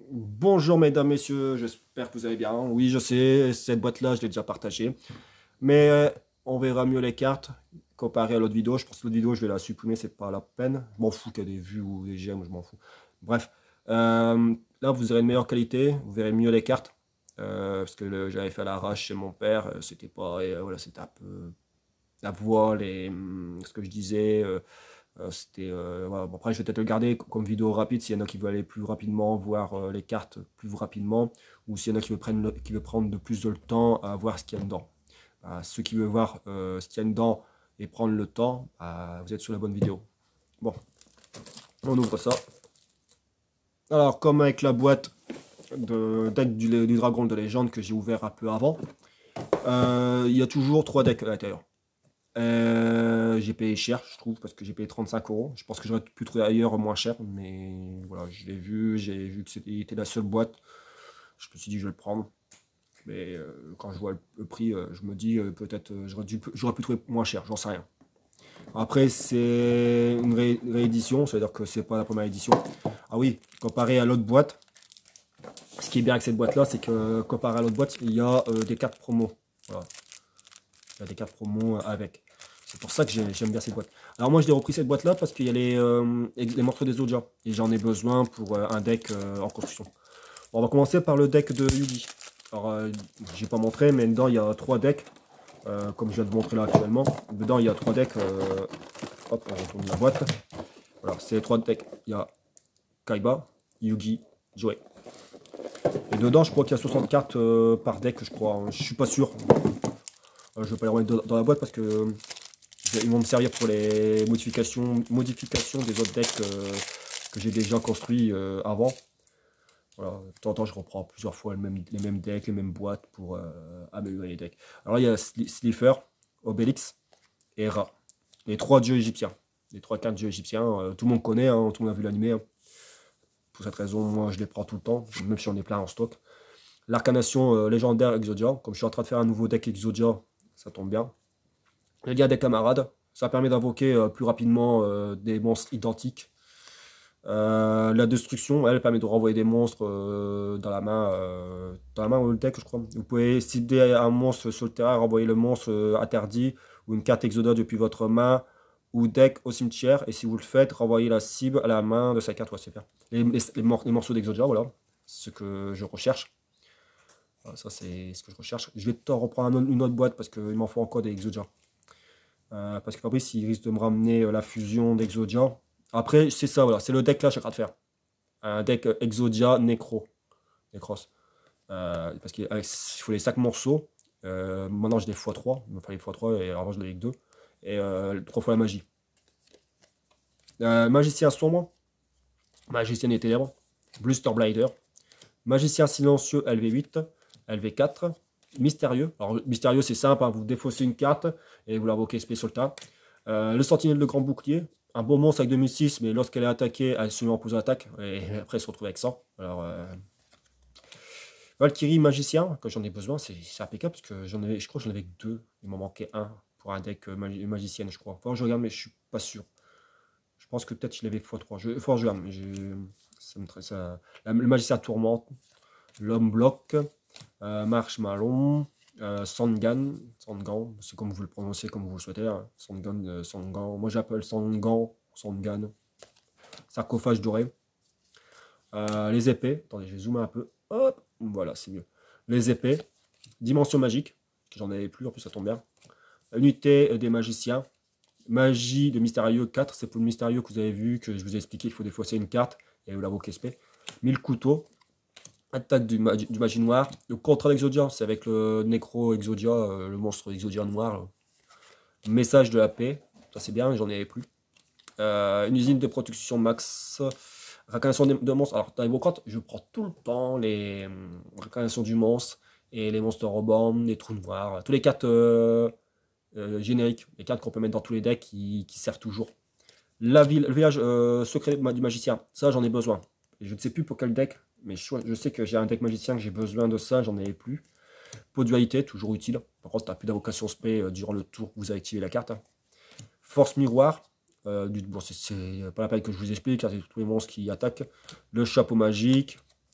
Bonjour mesdames, messieurs, j'espère que vous allez bien. Oui, je sais, cette boîte-là, je l'ai déjà partagée. Mais on verra mieux les cartes comparé à l'autre vidéo. Je pense que l'autre vidéo, je vais la supprimer, c'est pas la peine. Je m'en fous qu'il y ait des vues ou des j'aime, je m'en fous. Bref, là, vous aurez une meilleure qualité, vous verrez mieux les cartes. Parce que j'avais fait à l'arrache chez mon père, c'était pas, voilà, c'était un peu la voix, ce que je disais. Voilà. Bon, après, je vais peut-être le garder comme vidéo rapide s'il y en a qui veulent aller plus rapidement, voir les cartes plus rapidement, ou s'il y en a qui veulent prendre de plus de le temps à voir ce qu'il y a dedans. Ceux qui veulent voir ce qu'il y a dedans et prendre le temps, vous êtes sur la bonne vidéo. Bon, on ouvre ça. Alors, comme avec la boîte deck du dragon de légende que j'ai ouvert un peu avant, il y a toujours 3 decks à l'intérieur. J'ai payé cher, je trouve, parce que j'ai payé 35 euros. Je pense que j'aurais pu trouver ailleurs moins cher, mais voilà, je l'ai vu, j'ai vu que c'était la seule boîte. Je me suis dit, je vais le prendre. Mais quand je vois le prix, je me dis, peut-être, j'aurais pu trouver moins cher, j'en sais rien. Après, c'est une réédition, ça veut dire que c'est pas la première édition. Ah oui, comparé à l'autre boîte, ce qui est bien avec cette boîte-là, c'est que comparé à l'autre boîte, il y a des cartes promo. Voilà. Il y a des cartes promo avec. C'est pour ça que j'aime bien cette boîte. Alors moi, je l'ai repris cette boîte-là parce qu'il y a les morceaux des Zodia. Et j'en ai besoin pour un deck en construction. Bon, on va commencer par le deck de Yugi. Alors, j'ai pas montré, mais dedans, il y a 3 decks. Comme je viens de montrer là actuellement. Dedans, il y a 3 decks. Hop, on retourne la boîte. Voilà, c'est les 3 decks. Il y a Kaiba, Yugi, Joey. Et dedans, je crois qu'il y a 60 cartes par deck, je crois. Je suis pas sûr. Je vais pas les remettre dans la boîte parce que ils vont me servir pour les modifications des autres decks que j'ai déjà construits avant. Voilà, de temps en temps, je reprends plusieurs fois les mêmes decks, les mêmes boîtes pour améliorer les decks. Alors là, il y a Slifer, Obélix et Ra. Les 3 dieux égyptiens. Les 3 cartes dieux égyptiens. Tout le monde connaît, hein, tout le monde a vu l'animé. Hein. Pour cette raison, moi, je les prends tout le temps, même si j'en ai plein en stock. L'arcanation légendaire Exodia. Comme je suis en train de faire un nouveau deck Exodia, ça tombe bien. Le gars des camarades, ça permet d'invoquer plus rapidement des monstres identiques. La destruction, elle permet de renvoyer des monstres dans la main ou le deck, je crois. Vous pouvez cibler un monstre sur le terrain, renvoyer le monstre interdit ou une carte Exodia depuis votre main ou deck au cimetière. Et si vous le faites, renvoyez la cible à la main de sa carte. Ouais, c'est faire. Les morceaux d'Exodia, voilà, ce que je recherche. Voilà, ça, c'est ce que je recherche. Je vais t'en reprendre une autre boîte parce qu'il m'en faut encore des Exodia. Parce que Fabrice, il risque de me ramener la fusion d'Exodia. Après, c'est ça, voilà, c'est le deck là que je suis en train de faire. Un deck Exodia Necros. Parce qu'il faut les 5 morceaux. Maintenant, j'ai des x3. Il me fallait x3 et avant, je l'ai avec 2. Et 3 fois la magie. Magicien sombre. Magicien des ténèbres. Bluster Blider. Magicien silencieux LV8. LV4. Mystérieux. Alors, mystérieux, c'est simple. Hein, vous défaussez une carte et vous l'invoquez SP sur le tas. Le sentinelle de grand bouclier. Un bon monstre avec 2006, mais lorsqu'elle est attaquée, elle se met en pause d'attaque. Et après, elle se retrouve avec 100. Alors, Valkyrie magicien, quand j'en ai besoin, c'est impeccable parce que je crois que j'en avais que 2. Il m'en manquait un pour un deck magicienne, je crois. Enfin, je regarde, mais je suis pas sûr. Je pense que peut-être je l'avais x3. Faut que je regarde, mais le magicien tourmente, l'homme bloc, Marshmallow, Sangan, c'est comme vous le prononcez, comme vous le souhaitez. Hein. Sangan. Moi j'appelle Sangan, Sangan. Sarcophage doré. Les épées. Attendez, je vais zoomer un peu. Hop, voilà, c'est mieux. Les épées. Dimension magique. J'en avais plus, en plus ça tombe bien. Unité des magiciens. Magie de mystérieux 4. C'est pour le mystérieux que vous avez vu, que je vous ai expliqué. Il faut défausser une carte et vous l'invoquer SP. 1000 couteaux. Attaque du magie noir. Le contrat d'Exodia, c'est avec le Necro Exodia, le monstre Exodia noir. Message de la paix. Ça c'est bien, j'en avais plus. Une usine de protection max. Réincarnation de monstres. Alors, dans les cartes, je prends tout le temps les réincarnations du monstre et les monstres reborn, les trous noirs, tous les cartes génériques, les cartes qu'on peut mettre dans tous les decks qui servent toujours. Le village secret du magicien, ça j'en ai besoin. Et je ne sais plus pour quel deck, mais je sais que j'ai un deck magicien que j'ai besoin de ça, j'en avais plus. Pot de dualité, toujours utile. Par contre, tu n'as plus d'invocation spé durant le tour que vous avez activé la carte. Force miroir. Bon, c'est pas la peine que je vous explique, c'est tous les monstres qui attaquent. Le chapeau magique.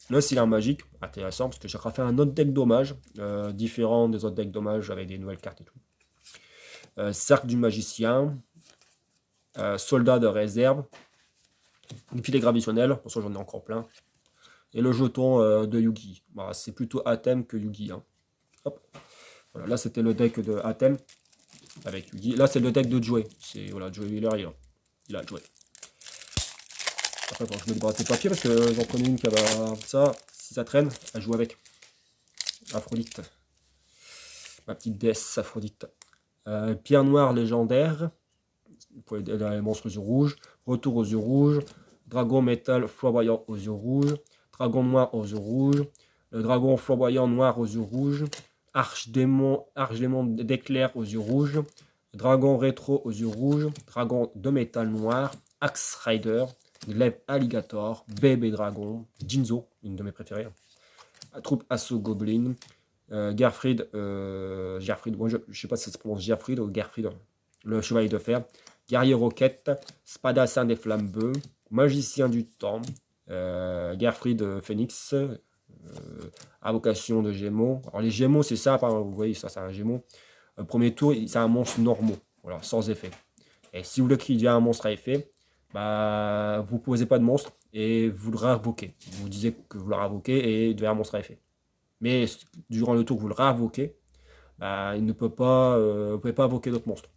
Le cylindre magique, intéressant, parce que j'ai refait un autre deck dommage, différent des autres decks dommages avec des nouvelles cartes et tout. Cercle du magicien, soldat de réserve, une filet gravitationnelle, pour ça j'en ai encore plein. Et le jeton de Yugi. Bah, c'est plutôt Atem que Yugi. Hein. Hop. Voilà, là c'était le deck de Atem avec Yugi. Là c'est le deck de Joey. C'est voilà, Joey Wheeler, il a Joey. Après, bon, je me débarrasse des papiers parce que j'en connais une qui a ça. Si ça traîne, elle joue avec. Aphrodite. Ma petite déesse Aphrodite. Pierre noire légendaire. Pour les monstres aux yeux rouges. Retour aux yeux rouges. Dragon métal flamboyant aux yeux rouges. Dragon noir aux yeux rouges. Le dragon flamboyant noir aux yeux rouges. Archdémon d'éclair aux yeux rouges. Dragon rétro aux yeux rouges. Dragon de métal noir. Axe Rider. Glaive Alligator. Bébé Dragon. Jinzo, une de mes préférées. Troupe Assaut Goblin. Gerfried. Bon, je ne sais pas si ça se prononce Gerfried ou Gerfried. Le Chevalier de Fer. Guerrier Roquette. Spadassin des Flammes Bœufs. Magicien du Temps. Gerfried Phoenix. Invocation de Gémeaux. Alors les Gémeaux, c'est ça. Vous voyez, ça, c'est un Gémeaux. Premier tour, c'est un monstre normaux. Voilà, sans effet. Et si vous voulez qu'il y ait un monstre à effet, bah, vous ne posez pas de monstre et vous le réinvoquez. Vous disiez que vous le réinvoquez et il devient un monstre à effet. Mais durant le tour que vous le réinvoquez, bah, il ne peut pas, vous ne pouvez pas invoquer d'autres monstres.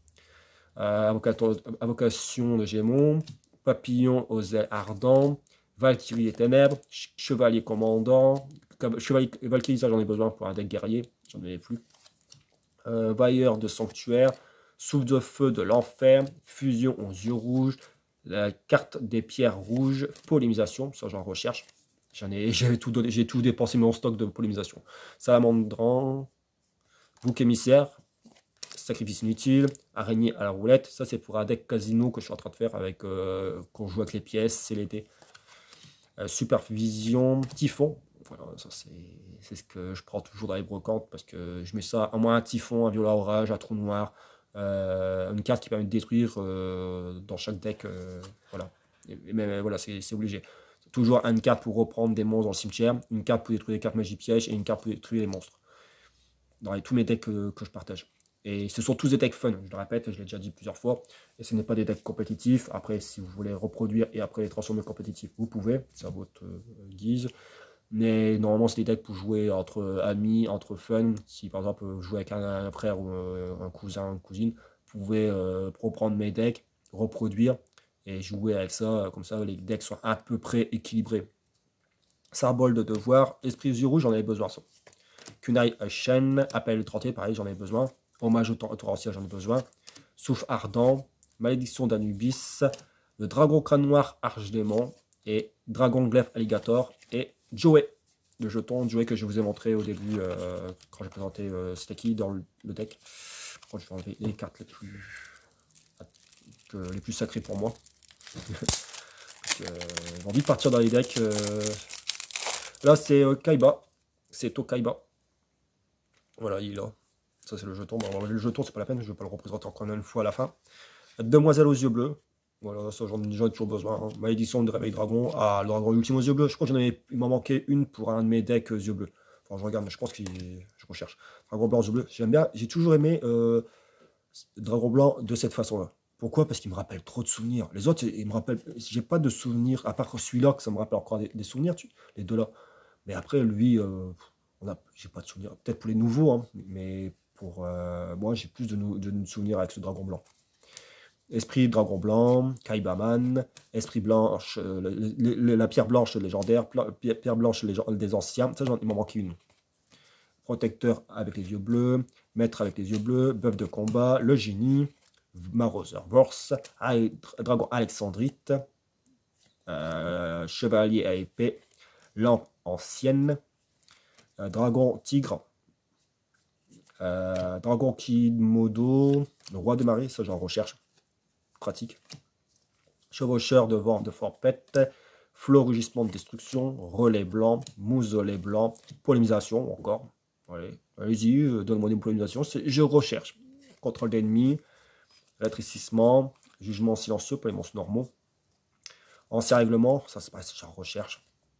Invocation de Gémeaux, Papillon aux ailes ardents, Valkyrie des ténèbres, Chevalier commandant, Chevalier Valkyrie, ça j'en ai besoin pour un deck guerrier, j'en avais plus. Bailleur de sanctuaire, Souffle de feu de l'enfer, Fusion aux yeux rouges, la carte des pierres rouges, Polémisation, ça j'en recherche. J'ai tout dépensé mon stock de polémisation. Salamandran, Bouc émissaire, Sacrifice inutile, Araignée à la roulette. Ça c'est pour un deck casino que je suis en train de faire avec qu'on joue avec les pièces, c'est l'été. Supervision, Typhon. Voilà, ça c'est ce que je prends toujours dans les brocantes parce que je mets ça à moins un typhon, un violet orage, un trou noir, une carte qui permet de détruire dans chaque deck. Voilà. Mais voilà, c'est obligé. Toujours une carte pour reprendre des monstres dans le cimetière, une carte pour détruire des cartes magie piège et une carte pour détruire les monstres. Dans tous mes decks que je partage. Et ce sont tous des decks fun, je le répète, je l'ai déjà dit plusieurs fois. Et ce n'est pas des decks compétitifs. Après, si vous voulez reproduire et après les transformer compétitifs, vous pouvez. C'est à votre guise. Mais normalement, c'est des decks pour jouer entre amis, entre fun. Si par exemple, vous jouez avec un frère ou un cousin, une cousine, vous pouvez reprendre mes decks, reproduire et jouer avec ça. Comme ça, les decks sont à peu près équilibrés. Symbole de devoir. Esprit aux yeux rouges, j'en avais besoin. Ça. Kunai Shen, Appel 30, pareil, j'en ai besoin. Hommage au Torrentiel, j'en ai besoin. Souffle ardent, Malédiction d'Anubis, le Dragon crâne noir Archdémon et Dragon glaive Alligator et Joey, le jeton Joey que je vous ai montré au début quand j'ai présenté c'était qui dans le deck. Je vais enlever les cartes les plus sacrées pour moi. J'ai envie de partir dans les decks. Là c'est Kaiba, c'est Tokaiba. Voilà, il est là. Ça c'est le jeton. Bon, le jeton c'est pas la peine, je vais pas le représenter encore une fois à la fin. Demoiselle aux yeux bleus. Voilà, ça j'en ai toujours besoin. Hein. Malédiction de réveil dragon. Ah, le dragon ultime aux yeux bleus. Je crois que il m'en manquait une pour un de mes decks yeux bleus. Enfin, je regarde, mais je pense que je recherche. Dragon blanc aux yeux bleus. J'aime bien. J'ai toujours aimé dragon blanc de cette façon-là. Pourquoi? Parce qu'il me rappelle trop de souvenirs. Les autres, ils me rappellent. J'ai pas de souvenirs, à part celui-là, que ça me rappelle encore des souvenirs, les deux là. Mais après, lui, j'ai pas de souvenirs. Peut-être pour les nouveaux, hein, mais pour moi, j'ai plus de souvenirs avec ce dragon blanc. Esprit dragon blanc, Kaibaman, esprit blanche, la pierre blanche légendaire, pierre blanche des anciens, ça il m'en manque une. Protecteur avec les yeux bleus, maître avec les yeux bleus, bœuf de combat, le génie, Marauser Vorse, dragon alexandrite, chevalier à épée, lampe ancienne, dragon tigre, dragon Kimodo, le roi de marée, ça j'en recherche. Pratique. Chevaucheur de vent de forpette, flot rugissement de destruction, relais blanc, mausolée blanc, polémisation encore. Allez-y, donne-moi des polémisations. Je recherche. Contrôle d'ennemis, rétrécissement, jugement silencieux pour les monstres normaux. Ancien règlement, ça se passe, j'en recherche.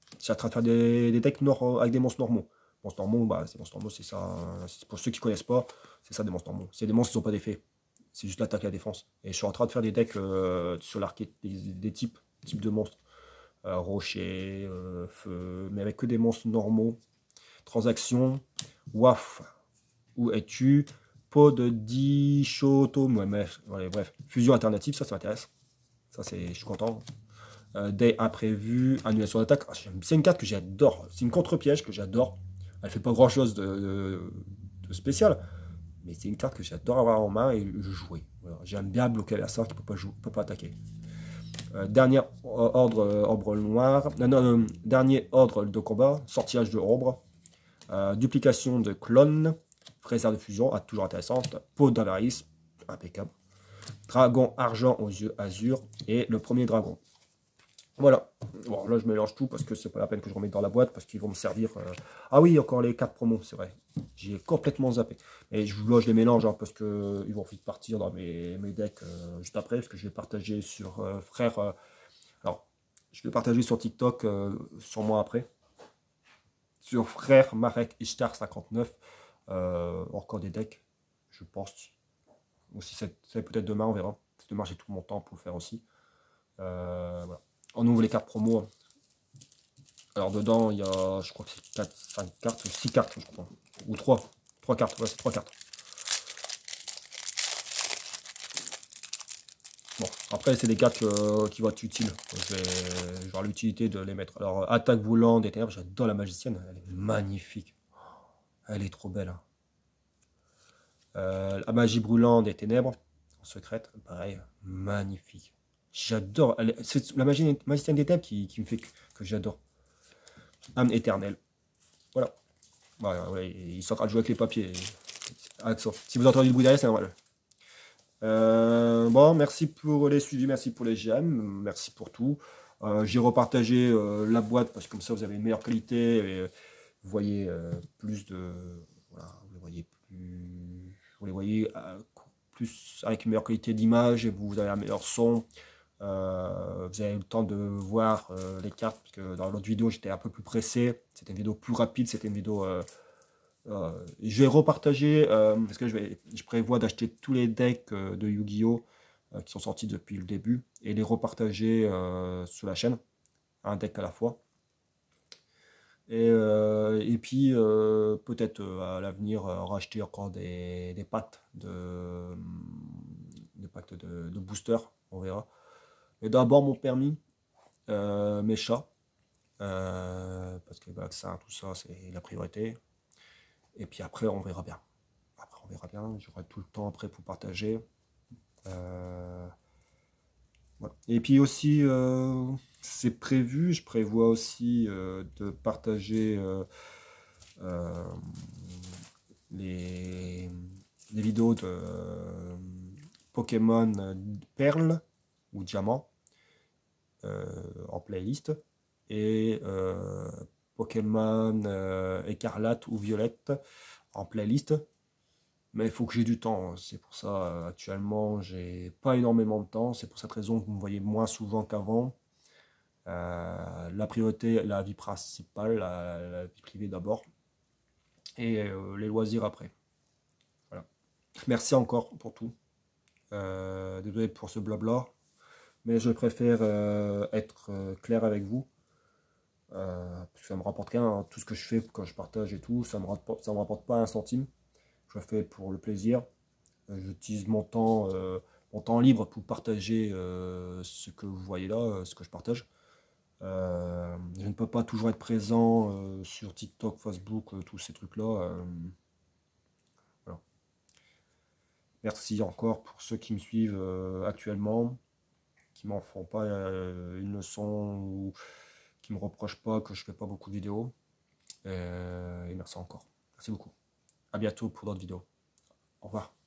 C'est en train de faire des decks avec des monstres normaux. Monstres normaux, bah, ces monstres normaux, c'est ça. Pour ceux qui connaissent pas, c'est ça des monstres normaux. C'est des monstres qui n'ont pas d'effet. C'est juste l'attaque et la défense. Et je suis en train de faire des decks sur l'archétype, des types de monstres. Rocher, feu, mais avec que des monstres normaux. Transaction, waf. Où es-tu? Pot de Dichotom. Ouais, bref. Fusion alternative, ça m'intéresse. Ça, je suis content. Day imprévu, annulation d'attaque. Ah, c'est une carte que j'adore. C'est une contre-piège que j'adore. Elle fait pas grand chose de spécial. Mais c'est une carte que j'adore avoir en main et jouer. Voilà. J'aime bien bloquer l'adversaire qui peut pas attaquer. Dernier ordre ombre noire. Dernier ordre de combat. Sortilage de ombre. Duplication de clone. Réserve de fusion, toujours intéressante. Peau d'avarice, impeccable. Dragon argent aux yeux azur. Et le premier dragon. Voilà. Bon, là, je mélange tout parce que c'est pas la peine que je remette dans la boîte parce qu'ils vont me servir. Ah oui, encore les 4 promos, c'est vrai. J'ai complètement zappé. Et là, je les mélange hein, parce qu'ils vont vite partir dans mes decks juste après parce que je vais partager sur frère. Alors, je vais partager sur TikTok sur moi après. Sur frère Marek Ishtar 59. Encore des decks, je pense. Ou si c'est peut-être demain, on verra. Demain, j'ai tout mon temps pour le faire aussi. Voilà. On ouvre les cartes promo. Alors dedans, il y a, je crois que c'est 4, 5 cartes, 6 cartes, je crois. Ou 3. 3 cartes, ouais, c'est 3 cartes. Bon, après, c'est des cartes qui vont être utiles. Je vais avoir l'utilité de les mettre. Alors, attaque boulante des ténèbres, j'adore la magicienne. Elle est magnifique. Elle est trop belle. Hein. La magie brûlante des ténèbres, en secrète, pareil, magnifique. J'adore. C'est la magicienne des ténèbres qui me fait que j'adore. Âme éternelle. Voilà. Ouais, ils sont en train de jouer avec les papiers. Accent. Si vous entendez le bruit derrière, c'est normal. Bon, merci pour les suivis, merci pour les j'aime, merci pour tout. J'ai repartagé la boîte parce que comme ça vous avez une meilleure qualité et vous voyez plus de. Voilà, vous les voyez plus avec une meilleure qualité d'image et vous avez un meilleur son. Vous avez le temps de voir les cartes parce que dans l'autre vidéo j'étais un peu plus pressé. C'était une vidéo plus rapide, c'était une vidéo. Je vais repartager parce que je prévois d'acheter tous les decks de Yu-Gi-Oh qui sont sortis depuis le début et les repartager sur la chaîne, un deck à la fois. Et puis peut-être à l'avenir racheter encore des packs de boosters, on verra. Et d'abord mon permis, mes chats, parce que le vaccin, tout ça, c'est la priorité. Et puis après, on verra bien. Après, on verra bien. J'aurai tout le temps après pour partager. Voilà. Et puis aussi, c'est prévu, je prévois aussi de partager les vidéos de Pokémon Perle ou Diamant en playlist. Et Pokémon Écarlate ou Violette en playlist. Mais il faut que j'ai du temps. C'est pour ça, actuellement, j'ai pas énormément de temps. C'est pour cette raison que vous me voyez moins souvent qu'avant. La priorité, la vie principale, la vie privée d'abord. Et les loisirs après. Voilà. Merci encore pour tout. Désolé pour ce blabla. Mais je préfère être clair avec vous. Parce que ça me rapporte rien. Hein. Tout ce que je fais quand je partage et tout, ça me rapporte pas un centime. Je le fais pour le plaisir. J'utilise mon temps libre pour partager ce que vous voyez là, ce que je partage. Je ne peux pas toujours être présent sur TikTok, Facebook, tous ces trucs-là. Voilà. Merci encore pour ceux qui me suivent actuellement, qui m'en font pas une leçon ou qui me reprochent pas que je fais pas beaucoup de vidéos. Et merci encore. Merci beaucoup. À bientôt pour d'autres vidéos. Au revoir.